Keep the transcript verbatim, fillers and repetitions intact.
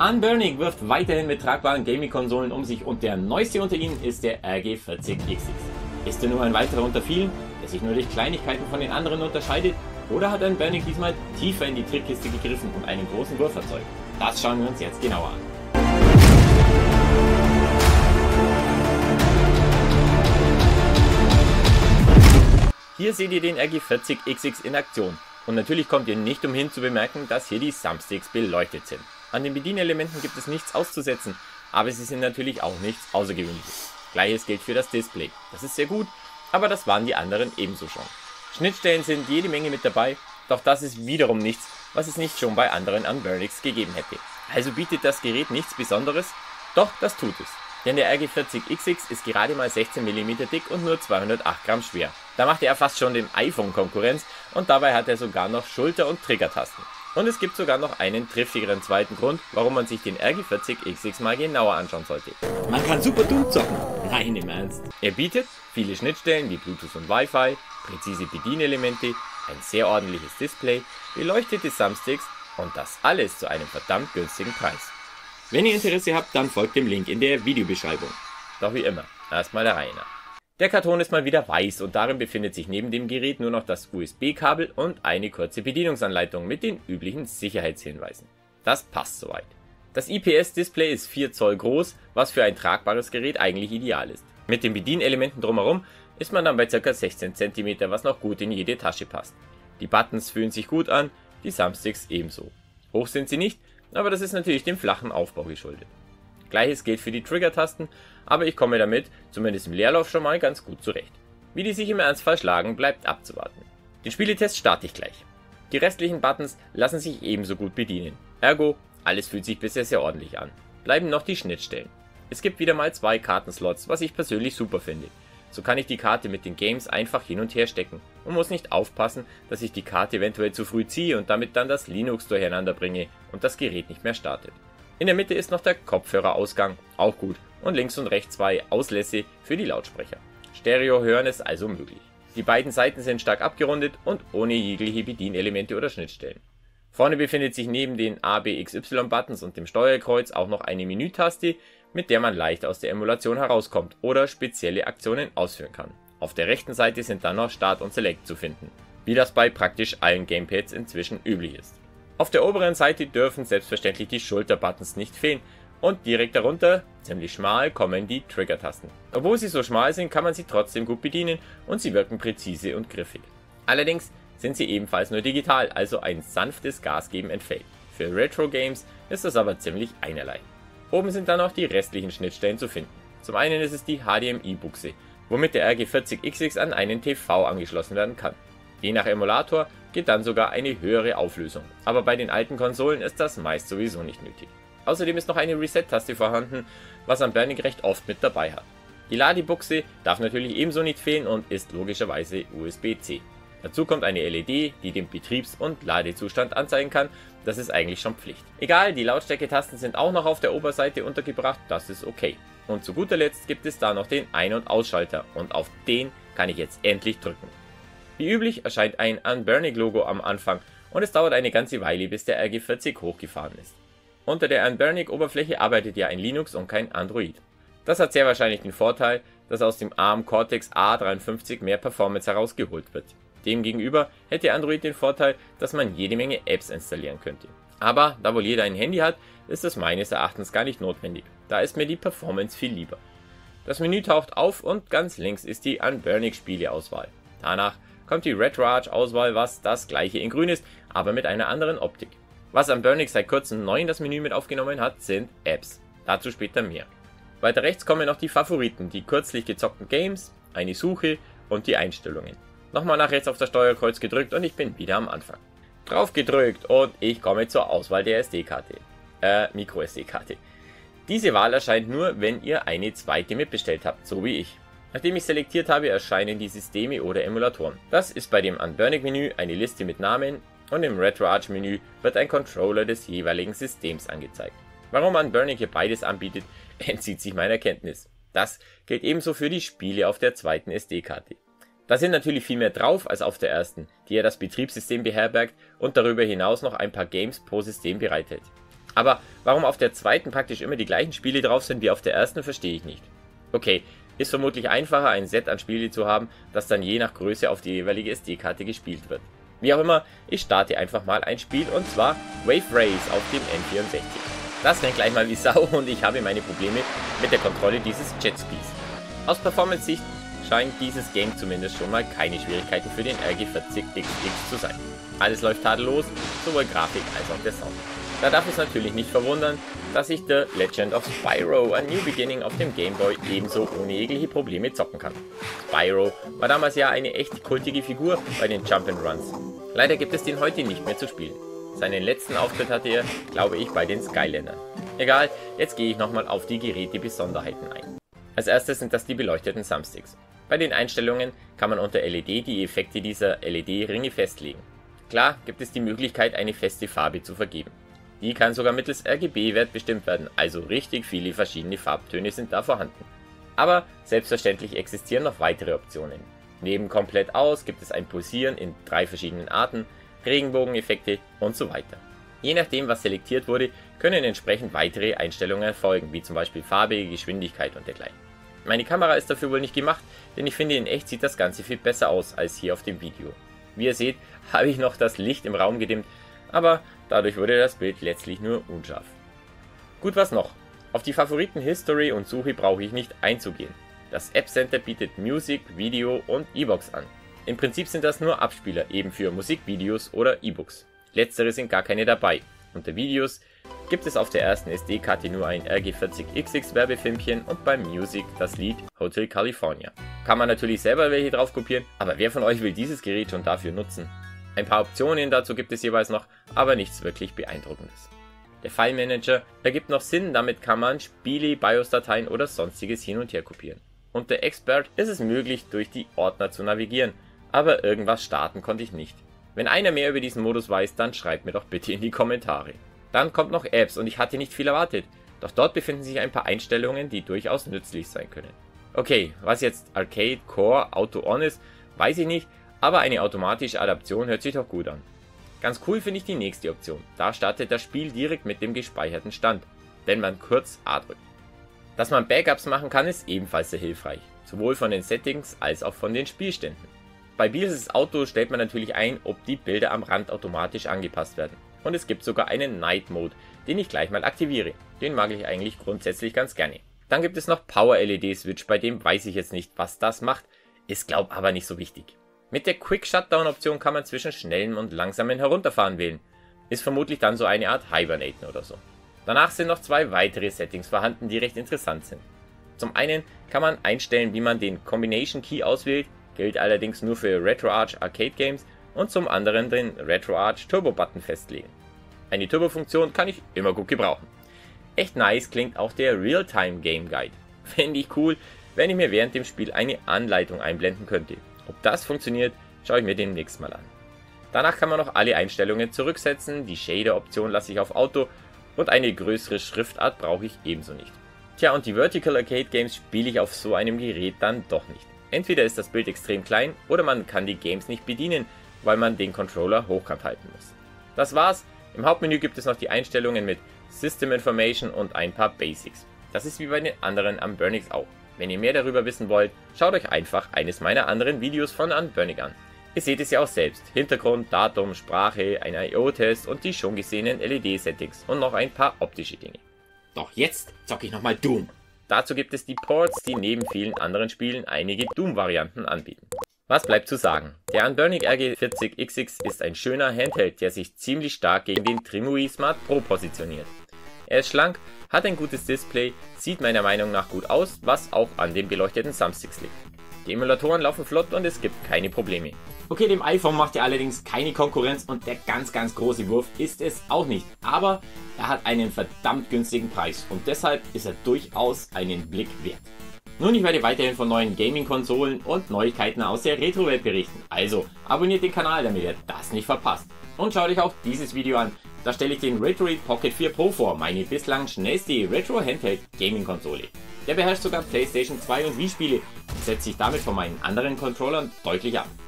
Unburnic wirft weiterhin mit tragbaren Gaming-Konsolen um sich und der neueste unter ihnen ist der R G vierzig X X. Ist er nur ein weiterer unter vielen, der sich nur durch Kleinigkeiten von den anderen unterscheidet, oder hat Unburnic diesmal tiefer in die Trickkiste gegriffen und einen großen Wurf erzeugt? Das schauen wir uns jetzt genauer an. Hier seht ihr den R G vierzig X X in Aktion und natürlich kommt ihr nicht umhin zu bemerken, dass hier die Thumbsticks beleuchtet sind. An den Bedienelementen gibt es nichts auszusetzen, aber sie sind natürlich auch nichts Außergewöhnliches. Gleiches gilt für das Display. Das ist sehr gut, aber das waren die anderen ebenso schon. Schnittstellen sind jede Menge mit dabei, doch das ist wiederum nichts, was es nicht schon bei anderen Unburnics gegeben hätte. Also bietet das Gerät nichts Besonderes, doch das tut es. Denn der R G vierzig X X ist gerade mal sechzehn Millimeter dick und nur zweihundertacht Gramm schwer. Da macht er fast schon dem iPhone Konkurrenz und dabei hat er sogar noch Schulter- und Triggertasten. Und es gibt sogar noch einen triftigeren zweiten Grund, warum man sich den R G vierzig X X mal genauer anschauen sollte. Man kann super dumm zocken. Nein, im Ernst. Er bietet viele Schnittstellen wie Bluetooth und Wi-Fi, präzise Bedienelemente, ein sehr ordentliches Display, beleuchtete Thumbsticks und das alles zu einem verdammt günstigen Preis. Wenn ihr Interesse habt, dann folgt dem Link in der Videobeschreibung. Doch wie immer, erstmal der Reihe nach. Der Karton ist mal wieder weiß und darin befindet sich neben dem Gerät nur noch das U S B-Kabel und eine kurze Bedienungsanleitung mit den üblichen Sicherheitshinweisen. Das passt soweit. Das I P S-Display ist vier Zoll groß, was für ein tragbares Gerät eigentlich ideal ist. Mit den Bedienelementen drumherum ist man dann bei ca. sechzehn Zentimeter, was noch gut in jede Tasche passt. Die Buttons fühlen sich gut an, die Thumbsticks ebenso. Hoch sind sie nicht, aber das ist natürlich dem flachen Aufbau geschuldet. Gleiches gilt für die Trigger-Tasten, aber ich komme damit, zumindest im Leerlauf, schon mal ganz gut zurecht. Wie die sich im Ernstfall schlagen, bleibt abzuwarten. Den Spieletest starte ich gleich. Die restlichen Buttons lassen sich ebenso gut bedienen. Ergo, alles fühlt sich bisher sehr ordentlich an. Bleiben noch die Schnittstellen. Es gibt wieder mal zwei Kartenslots, was ich persönlich super finde. So kann ich die Karte mit den Games einfach hin und her stecken und muss nicht aufpassen, dass ich die Karte eventuell zu früh ziehe und damit dann das Linux durcheinander bringe und das Gerät nicht mehr startet. In der Mitte ist noch der Kopfhörerausgang, auch gut, und links und rechts zwei Auslässe für die Lautsprecher. Stereo hören ist also möglich. Die beiden Seiten sind stark abgerundet und ohne jegliche Bedienelemente oder Schnittstellen. Vorne befindet sich neben den A, B, X, Y Buttons und dem Steuerkreuz auch noch eine Menütaste, mit der man leicht aus der Emulation herauskommt oder spezielle Aktionen ausführen kann. Auf der rechten Seite sind dann noch Start und Select zu finden, wie das bei praktisch allen Gamepads inzwischen üblich ist. Auf der oberen Seite dürfen selbstverständlich die Schulterbuttons nicht fehlen und direkt darunter, ziemlich schmal, kommen die Trigger-Tasten. Obwohl sie so schmal sind, kann man sie trotzdem gut bedienen und sie wirken präzise und griffig. Allerdings sind sie ebenfalls nur digital, also ein sanftes Gasgeben entfällt. Für Retro-Games ist das aber ziemlich einerlei. Oben sind dann noch die restlichen Schnittstellen zu finden. Zum einen ist es die H D M I-Buchse, womit der R G vierzig X X an einen T V angeschlossen werden kann. Je nach Emulator geht dann sogar eine höhere Auflösung, aber bei den alten Konsolen ist das meist sowieso nicht nötig. Außerdem ist noch eine Reset-Taste vorhanden, was Unburnic recht oft mit dabei hat. Die Ladebuchse darf natürlich ebenso nicht fehlen und ist logischerweise U S B C. Dazu kommt eine L E D, die den Betriebs- und Ladezustand anzeigen kann, das ist eigentlich schon Pflicht. Egal, die Lautstärke-Tasten sind auch noch auf der Oberseite untergebracht, das ist okay. Und zu guter Letzt gibt es da noch den Ein- und Ausschalter und auf den kann ich jetzt endlich drücken. Wie üblich erscheint ein Unburnic-Logo am Anfang und es dauert eine ganze Weile, bis der R G vierzig hochgefahren ist. Unter der Unburnic-Oberfläche arbeitet ja ein Linux und kein Android. Das hat sehr wahrscheinlich den Vorteil, dass aus dem ARM Cortex A dreiundfünfzig mehr Performance herausgeholt wird. Demgegenüber hätte Android den Vorteil, dass man jede Menge Apps installieren könnte. Aber da wohl jeder ein Handy hat, ist das meines Erachtens gar nicht notwendig. Da ist mir die Performance viel lieber. Das Menü taucht auf und ganz links ist die Unburnic Spieleauswahl. Danach kommt die RetroArch-Auswahl, was das gleiche in grün ist, aber mit einer anderen Optik. Was Unburnic seit kurzem neu in das Menü mit aufgenommen hat, sind Apps. Dazu später mehr. Weiter rechts kommen noch die Favoriten, die kürzlich gezockten Games, eine Suche und die Einstellungen. Nochmal nach rechts auf das Steuerkreuz gedrückt und ich bin wieder am Anfang. Drauf gedrückt und ich komme zur Auswahl der S D-Karte. Äh, Micro-S D-Karte. Diese Wahl erscheint nur, wenn ihr eine zweite mitbestellt habt, so wie ich. Nachdem ich selektiert habe, erscheinen die Systeme oder Emulatoren. Das ist bei dem Unburnic-Menü eine Liste mit Namen und im RetroArch-Menü wird ein Controller des jeweiligen Systems angezeigt. Warum Unburnic hier beides anbietet, entzieht sich meiner Kenntnis. Das gilt ebenso für die Spiele auf der zweiten S D-Karte. Da sind natürlich viel mehr drauf als auf der ersten, die ja das Betriebssystem beherbergt und darüber hinaus noch ein paar Games pro System bereithält. Aber warum auf der zweiten praktisch immer die gleichen Spiele drauf sind wie auf der ersten, verstehe ich nicht. Okay, ist vermutlich einfacher, ein Set an Spiele zu haben, das dann je nach Größe auf die jeweilige S D-Karte gespielt wird. Wie auch immer, ich starte einfach mal ein Spiel, und zwar Wave Race auf dem N vierundsechzig. Das rennt gleich mal wie Sau und ich habe meine Probleme mit der Kontrolle dieses Jetskis. Aus Performance-Sicht scheint dieses Game zumindest schon mal keine Schwierigkeiten für den R G vierzig X X zu sein. Alles läuft tadellos, sowohl Grafik als auch der Sound. Da darf es natürlich nicht verwundern, dass ich The Legend of Spyro: A New Beginning auf dem Game Boy ebenso ohne jegliche Probleme zocken kann. Spyro war damals ja eine echt kultige Figur bei den Jump'n'Runs. Leider gibt es den heute nicht mehr zu spielen. Seinen letzten Auftritt hatte er, glaube ich, bei den Skylandern. Egal, jetzt gehe ich nochmal auf die Geräte-Besonderheiten ein. Als erstes sind das die beleuchteten Thumbsticks. Bei den Einstellungen kann man unter L E D die Effekte dieser L E D-Ringe festlegen. Klar gibt es die Möglichkeit, eine feste Farbe zu vergeben. Die kann sogar mittels R G B-Wert bestimmt werden, also richtig viele verschiedene Farbtöne sind da vorhanden. Aber selbstverständlich existieren noch weitere Optionen. Neben komplett aus gibt es ein Pulsieren in drei verschiedenen Arten, Regenbogeneffekte und so weiter. Je nachdem, was selektiert wurde, können entsprechend weitere Einstellungen erfolgen, wie zum Beispiel Farbe, Geschwindigkeit und dergleichen. Meine Kamera ist dafür wohl nicht gemacht, denn ich finde, in echt sieht das Ganze viel besser aus als hier auf dem Video. Wie ihr seht, habe ich noch das Licht im Raum gedimmt, aber dadurch wurde das Bild letztlich nur unscharf. Gut, was noch? Auf die Favoriten History und Suche brauche ich nicht einzugehen. Das App Center bietet Music, Video und E-Books an. Im Prinzip sind das nur Abspieler, eben für Musikvideos oder E-Books. Letztere sind gar keine dabei. Unter Videos gibt es auf der ersten S D-Karte nur ein R G vierzig X X Werbefilmchen und beim Music das Lied Hotel California. Kann man natürlich selber welche drauf kopieren, aber wer von euch will dieses Gerät schon dafür nutzen? Ein paar Optionen dazu gibt es jeweils noch, aber nichts wirklich Beeindruckendes. Der File Manager ergibt noch Sinn, damit kann man Spiele, BIOS-Dateien oder sonstiges hin und her kopieren. Unter Expert ist es möglich, durch die Ordner zu navigieren, aber irgendwas starten konnte ich nicht. Wenn einer mehr über diesen Modus weiß, dann schreibt mir doch bitte in die Kommentare. Dann kommt noch Apps und ich hatte nicht viel erwartet, doch dort befinden sich ein paar Einstellungen, die durchaus nützlich sein können. Okay, was jetzt Arcade Core Auto On ist, weiß ich nicht, aber eine automatische Adaption hört sich doch gut an. Ganz cool finde ich die nächste Option, da startet das Spiel direkt mit dem gespeicherten Stand, wenn man kurz A drückt. Dass man Backups machen kann, ist ebenfalls sehr hilfreich, sowohl von den Settings als auch von den Spielständen. Bei Beelzes Auto stellt man natürlich ein, ob die Bilder am Rand automatisch angepasst werden. Und es gibt sogar einen Night Mode, den ich gleich mal aktiviere. Den mag ich eigentlich grundsätzlich ganz gerne. Dann gibt es noch Power L E D Switch, bei dem weiß ich jetzt nicht, was das macht, ist glaub aber nicht so wichtig. Mit der Quick Shutdown Option kann man zwischen schnellem und langsamen Herunterfahren wählen. Ist vermutlich dann so eine Art Hibernaten oder so. Danach sind noch zwei weitere Settings vorhanden, die recht interessant sind. Zum einen kann man einstellen, wie man den Combination Key auswählt, gilt allerdings nur für RetroArch Arcade Games, und zum anderen den RetroArch Turbo Button festlegen. Eine Turbo-Funktion kann ich immer gut gebrauchen. Echt nice klingt auch der Realtime Game Guide. Fände ich cool, wenn ich mir während dem Spiel eine Anleitung einblenden könnte. Ob das funktioniert, schaue ich mir demnächst mal an. Danach kann man noch alle Einstellungen zurücksetzen, die Shader-Option lasse ich auf Auto und eine größere Schriftart brauche ich ebenso nicht. Tja, und die Vertical Arcade Games spiele ich auf so einem Gerät dann doch nicht. Entweder ist das Bild extrem klein oder man kann die Games nicht bedienen, weil man den Controller hochkant halten muss. Das war's. Im Hauptmenü gibt es noch die Einstellungen mit System Information und ein paar Basics. Das ist wie bei den anderen Anbernics auch. Wenn ihr mehr darüber wissen wollt, schaut euch einfach eines meiner anderen Videos von Anbernic an. Ihr seht es ja auch selbst. Hintergrund, Datum, Sprache, ein I O-Test und die schon gesehenen L E D-Settings und noch ein paar optische Dinge. Doch jetzt zocke ich nochmal Doom. Dazu gibt es die Ports, die neben vielen anderen Spielen einige Doom-Varianten anbieten. Was bleibt zu sagen? Der Anbernic R G vierzig X X ist ein schöner Handheld, der sich ziemlich stark gegen den Trimui Smart Pro positioniert. Er ist schlank, hat ein gutes Display, sieht meiner Meinung nach gut aus, was auch an den beleuchteten Thumbsticks liegt. Die Emulatoren laufen flott und es gibt keine Probleme. Okay, dem iPhone macht er allerdings keine Konkurrenz und der ganz ganz große Wurf ist es auch nicht. Aber er hat einen verdammt günstigen Preis und deshalb ist er durchaus einen Blick wert. Nun, ich werde weiterhin von neuen Gaming-Konsolen und Neuigkeiten aus der Retro-Welt berichten. Also abonniert den Kanal, damit ihr das nicht verpasst. Und schaut euch auch dieses Video an. Da stelle ich den Retroid Pocket vier Pro vor, meine bislang schnellste Retro-Handheld-Gaming-Konsole. Der beherrscht sogar PlayStation zwei und Wii-Spiele und setzt sich damit von meinen anderen Controllern deutlich ab.